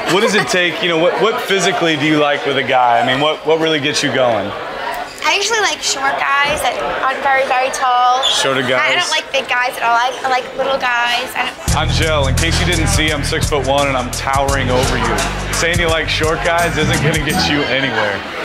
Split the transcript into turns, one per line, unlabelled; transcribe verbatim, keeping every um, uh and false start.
what does it take, you know, what, what physically do you like with a guy? I mean, what, what really gets you going?
I usually like short guys that aren't very, very tall.
Shorter guys?
I don't like big guys at all. I, I like little guys. I don't...
I'm Jill. In case you didn't see, I'm six foot one and I'm towering over you. Saying you like short guys isn't gonna get you anywhere.